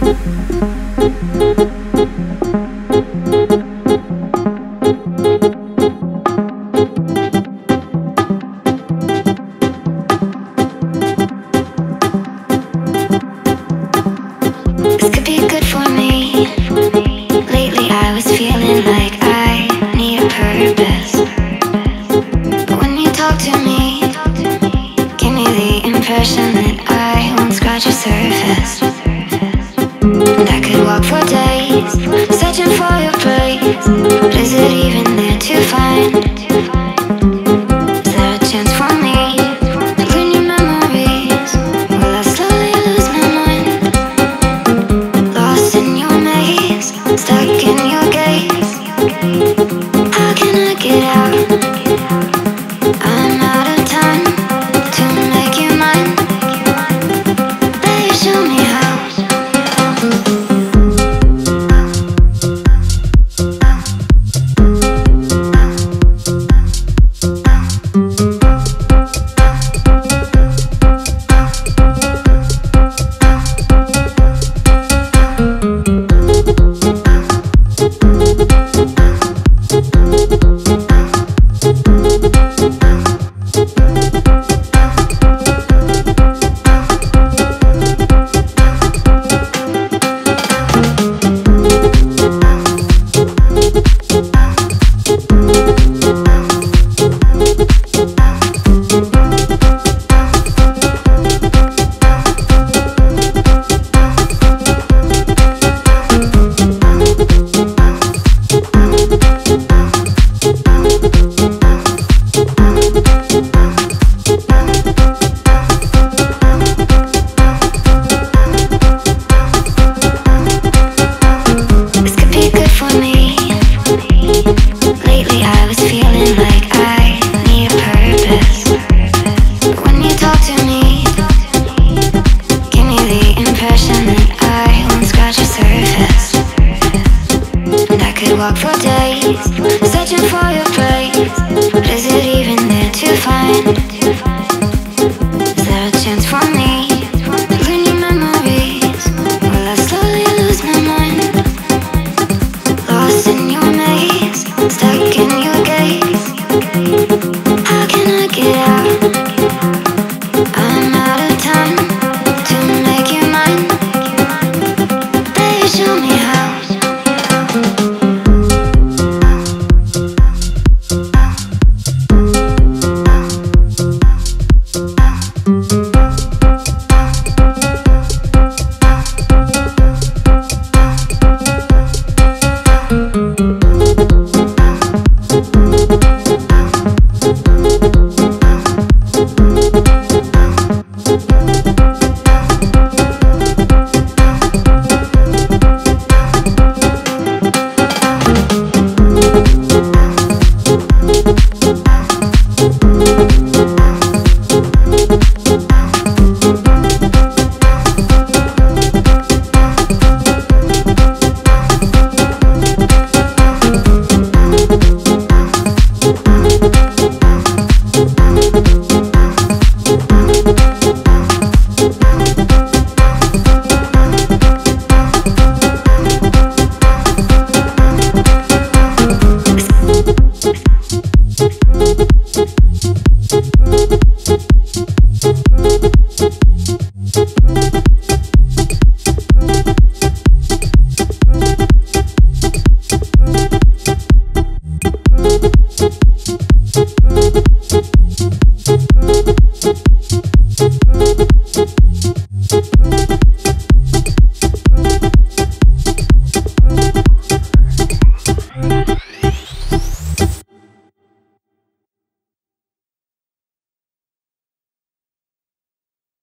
This could be good for me. Lately I was feeling like I need a purpose. But when you talk to me, give me the impression that I won't scratch the surface. And I could walk for days, searching for your place. But is it even there to find? Is there a chance for me to learn your memories? Will I slowly lose my mind? Lost in your maze, stuck in your gaze. How can I get out? I'm out of time to make you mine. Baby, show me how. Lately I was feeling like I need a purpose. But when you talk to me, give me the impression that I won't scratch the surface. And I could walk for days, searching for your place. But is it even there to find? Is there a chance for me?